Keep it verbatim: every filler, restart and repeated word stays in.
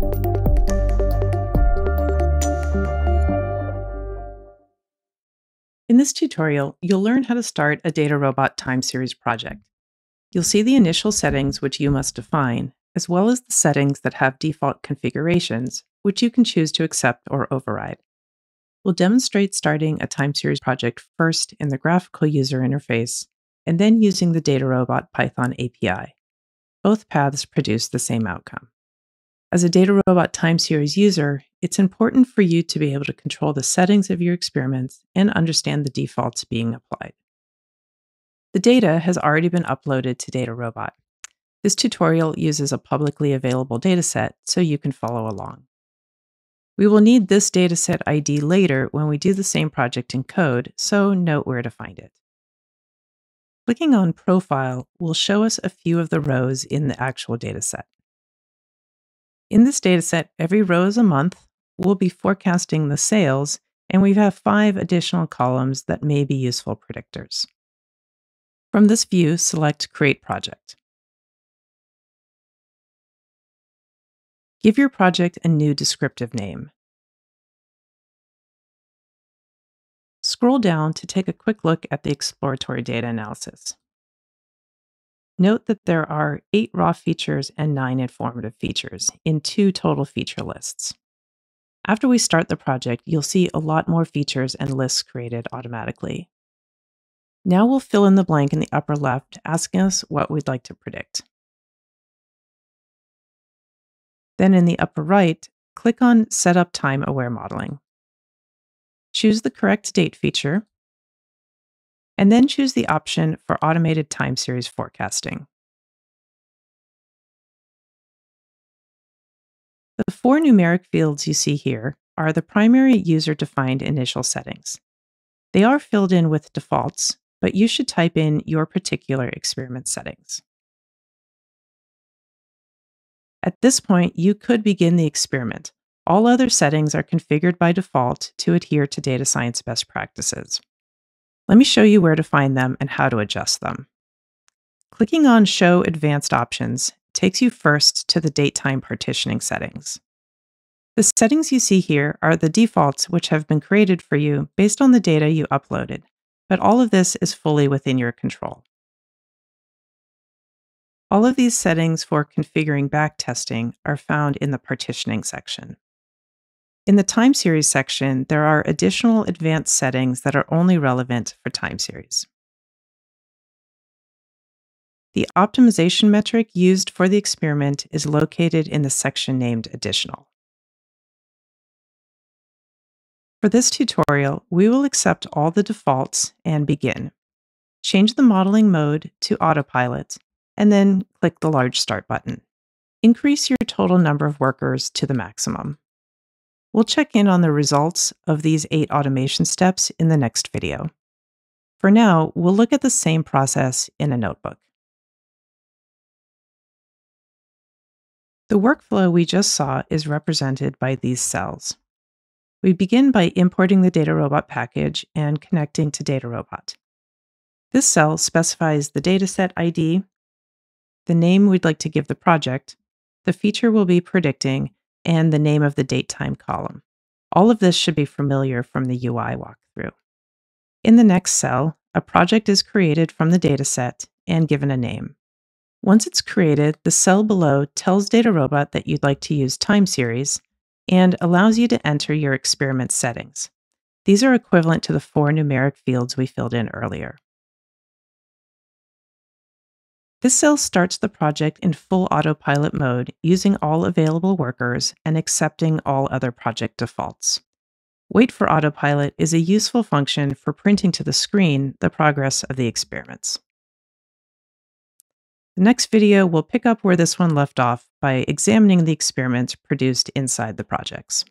In this tutorial, you'll learn how to start a DataRobot Time Series project. You'll see the initial settings which you must define, as well as the settings that have default configurations, which you can choose to accept or override. We'll demonstrate starting a time series project first in the graphical user interface, and then using the DataRobot Python A P I. Both paths produce the same outcome. As a DataRobot Time Series user, it's important for you to be able to control the settings of your experiments and understand the defaults being applied. The data has already been uploaded to DataRobot. This tutorial uses a publicly available dataset, so you can follow along. We will need this dataset I D later when we do the same project in code, so note where to find it. Clicking on Profile will show us a few of the rows in the actual dataset. In this dataset, every row is a month. We'll be forecasting the sales, and we have five additional columns that may be useful predictors. From this view, select Create Project. Give your project a new descriptive name. Scroll down to take a quick look at the exploratory data analysis. Note that there are eight raw features and nine informative features in two total feature lists. After we start the project, you'll see a lot more features and lists created automatically. Now we'll fill in the blank in the upper left, asking us what we'd like to predict. Then in the upper right, click on Set up Time-Aware Modeling. Choose the correct date feature, and then choose the option for Automated Time Series Forecasting. The four numeric fields you see here are the primary user-defined initial settings. They are filled in with defaults, but you should type in your particular experiment settings. At this point, you could begin the experiment. All other settings are configured by default to adhere to data science best practices. Let me show you where to find them and how to adjust them. Clicking on Show Advanced Options takes you first to the date-time partitioning settings. The settings you see here are the defaults which have been created for you based on the data you uploaded, but all of this is fully within your control. All of these settings for configuring backtesting are found in the partitioning section. In the time series section, there are additional advanced settings that are only relevant for time series. The optimization metric used for the experiment is located in the section named Additional. For this tutorial, we will accept all the defaults and begin. Change the modeling mode to Autopilot, and then click the large Start button. Increase your total number of workers to the maximum. We'll check in on the results of these eight automation steps in the next video. For now, we'll look at the same process in a notebook. The workflow we just saw is represented by these cells. We begin by importing the DataRobot package and connecting to DataRobot. This cell specifies the dataset I D, the name we'd like to give the project, the feature we'll be predicting, and the name of the date-time column. All of this should be familiar from the U I walkthrough. In the next cell, a project is created from the dataset and given a name. Once it's created, the cell below tells DataRobot that you'd like to use time series and allows you to enter your experiment settings. These are equivalent to the four numeric fields we filled in earlier. This cell starts the project in full autopilot mode using all available workers and accepting all other project defaults. Wait for autopilot is a useful function for printing to the screen the progress of the experiments. The next video will pick up where this one left off by examining the experiments produced inside the projects.